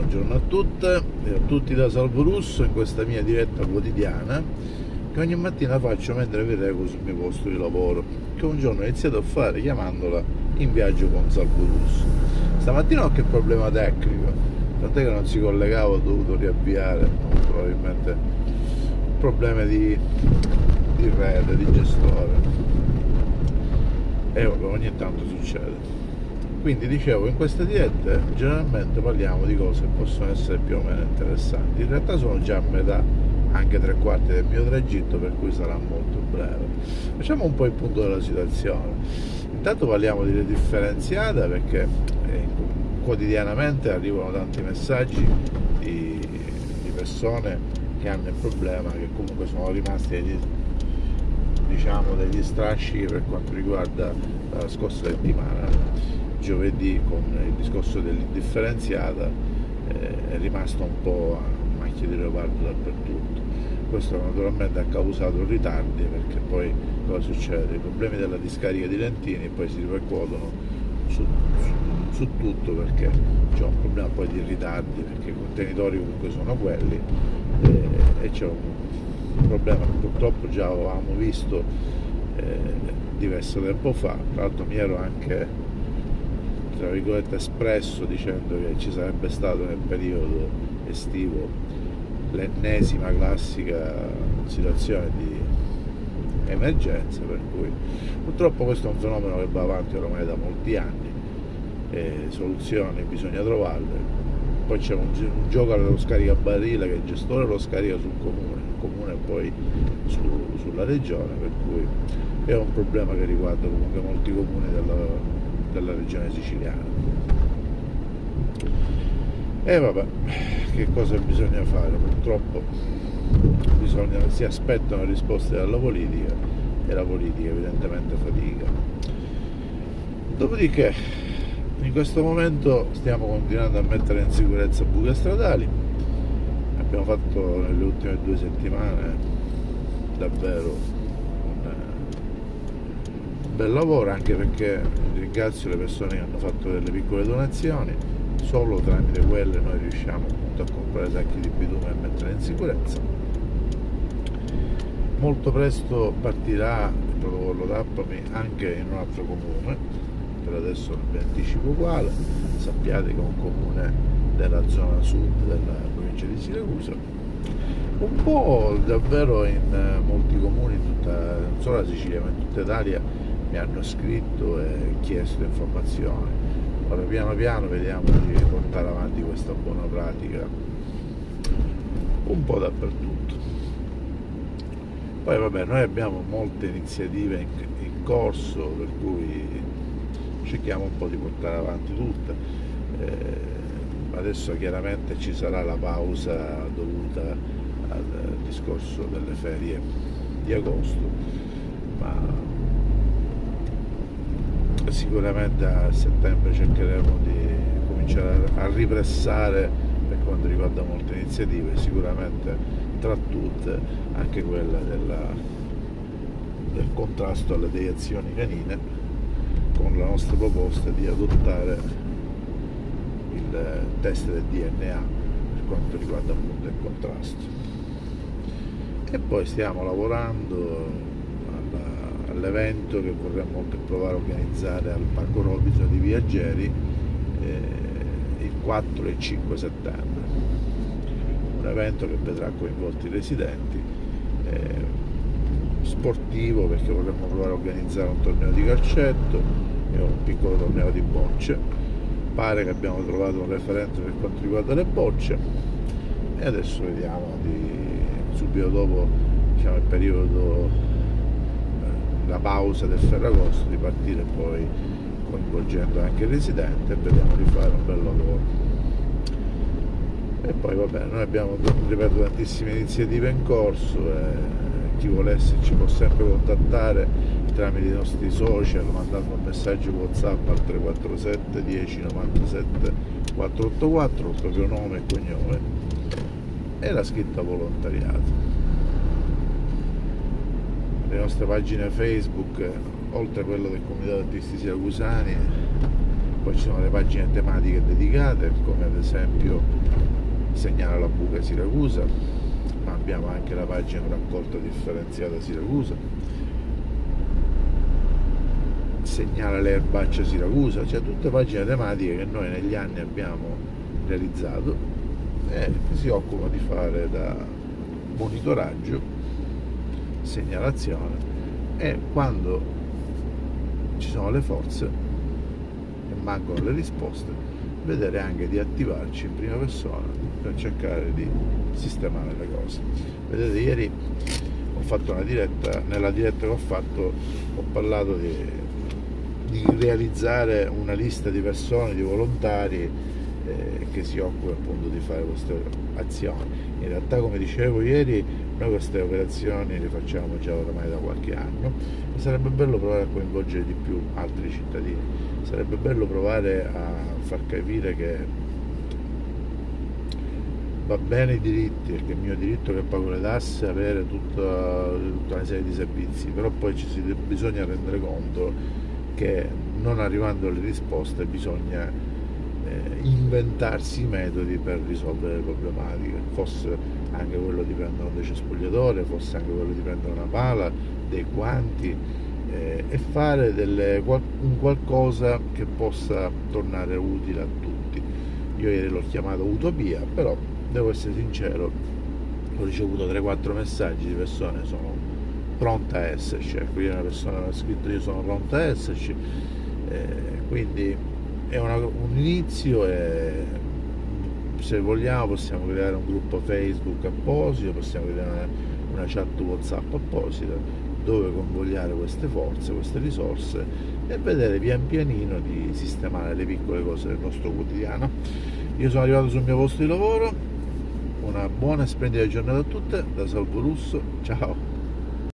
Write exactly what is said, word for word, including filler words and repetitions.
buongiorno a tutte e a tutti da Salvo Russo in questa mia diretta quotidiana che ogni mattina faccio mentre vi reco sul mio posto di lavoro, che un giorno ho iniziato a fare chiamandola In Viaggio con Salvo Russo. Stamattina ho qualche problema tecnico, tant'è che non si collegava, ho dovuto riavviare, probabilmente problemi di, di rete, di gestore, e ogni tanto succede. Quindi dicevo, in queste dirette generalmente parliamo di cose che possono essere più o meno interessanti. In realtà sono già a metà, anche tre quarti del mio tragitto, per cui sarà molto breve. Facciamo un po' il punto della situazione. Intanto parliamo di rete differenziata, perché eh, quotidianamente arrivano tanti messaggi di, di persone che hanno il problema, che comunque sono rimasti degli, diciamo, degli strascichi per quanto riguarda la scorsa settimana. Giovedì, con il discorso dell'indifferenziata, eh, è rimasto un po' a macchia di leopardo dappertutto. Questo naturalmente ha causato ritardi, perché poi cosa succede? I problemi della discarica di lentini poi si ripercuotono su, su, su tutto, perché c'è un problema poi di ritardi, perché i contenitori comunque sono quelli, eh, e c'è un problema che purtroppo già avevamo visto eh, diverso tempo fa. Tra l'altro mi ero anche, tra virgolette, espresso dicendo che ci sarebbe stato nel periodo estivo l'ennesima classica situazione di emergenza, per cui purtroppo questo è un fenomeno che va avanti ormai da molti anni e soluzioni bisogna trovarle. Poi c'è un, un gioco allo scaricabarile, che il gestore lo scarica sul comune, il comune poi su, sulla regione, per cui è un problema che riguarda comunque molti comuni della della regione siciliana. E vabbè, che cosa bisogna fare? Purtroppo bisogna, si aspettano risposte dalla politica e la politica evidentemente fatica. Dopodiché in questo momento stiamo continuando a mettere in sicurezza buche stradali. Abbiamo fatto nelle ultime due settimane davvero bel lavoro, anche perché ringrazio le persone che hanno fatto delle piccole donazioni. Solo tramite quelle noi riusciamo appunto a comprare sacchi di bitume e mettere in sicurezza. Molto presto partirà il protocollo Tappami anche in un altro comune, per adesso non vi anticipo quale. Sappiate che è un comune della zona sud della provincia di Siracusa, un po' davvero in molti comuni, in tutta, non solo la Sicilia ma in tutta Italia, mi hanno scritto e chiesto informazioni. Ora piano piano vediamo di portare avanti questa buona pratica un po' dappertutto. Poi vabbè, noi abbiamo molte iniziative in, in corso, per cui cerchiamo un po' di portare avanti tutte. Eh, adesso chiaramente ci sarà la pausa dovuta al discorso delle ferie di agosto, ma sicuramente a settembre cercheremo di cominciare a ripressare per quanto riguarda molte iniziative, sicuramente tra tutte anche quella della, del contrasto alle deiezioni canine, con la nostra proposta di adottare il test del D N A per quanto riguarda appunto il contrasto. E poi stiamo lavorando all'evento che vorremmo provare a organizzare al Parco Robinson di Viaggeri eh, il quattro e cinque settembre, un evento che vedrà coinvolti i residenti, eh, sportivo, perché vorremmo provare a organizzare un torneo di calcetto e un piccolo torneo di bocce. Pare che abbiamo trovato un referente per quanto riguarda le bocce, e adesso vediamo di, subito dopo, diciamo, il periodo, la pausa del Ferragosto, di partire poi coinvolgendo anche il residente, e vediamo di fare un bel lavoro. E poi vabbè, noi abbiamo, ripeto, tantissime iniziative in corso, e chi volesse ci può sempre contattare tramite i nostri social, mandando un messaggio WhatsApp al tre quattro sette dieci novantasette quattrocentoottantaquattro, il proprio nome e cognome e la scritta volontariato. Le nostre pagine Facebook, oltre a quello del Comitato Artisti Siracusani, Poi ci sono le pagine tematiche dedicate, come ad esempio segnala la buca Siracusa, ma abbiamo anche la pagina raccolta differenziata Siracusa, segnala le erbacce Siracusa, cioè tutte pagine tematiche che noi negli anni abbiamo realizzato e che si occupano di fare da monitoraggio, segnalazione, e quando ci sono le forze e mancano le risposte, vedere anche di attivarci in prima persona per cercare di sistemare le cose. Vedete, ieri ho fatto una diretta, nella diretta che ho fatto ho parlato di, di realizzare una lista di persone, di volontari eh, che si occupano appunto di fare queste azioni. In realtà, come dicevo ieri, noi queste operazioni le facciamo già ormai da qualche anno e sarebbe bello provare a coinvolgere di più altri cittadini, sarebbe bello provare a far capire che va bene i diritti, perché è il mio diritto che pago le tasse, avere tutta, tutta una serie di servizi, però poi ci si, bisogna rendere conto che non arrivando alle risposte bisogna eh, inventarsi i metodi per risolvere le problematiche, fosse anche quello di prendere un decespugliatore, fosse anche quello di prendere una pala, dei guanti eh, e fare delle, un qualcosa che possa tornare utile a tutti. Io ieri l'ho chiamato utopia, però devo essere sincero, ho ricevuto tre quattro messaggi di persone che sono pronte a esserci, ecco, io una persona mi ha scritto io sono pronta a esserci, eh, quindi è una, un inizio e se vogliamo possiamo creare un gruppo Facebook apposito, possiamo creare una chat WhatsApp apposita dove convogliare queste forze, queste risorse e vedere pian pianino di sistemare le piccole cose del nostro quotidiano. Io sono arrivato sul mio posto di lavoro, una buona e splendida giornata a tutte, da Salvo Russo, ciao!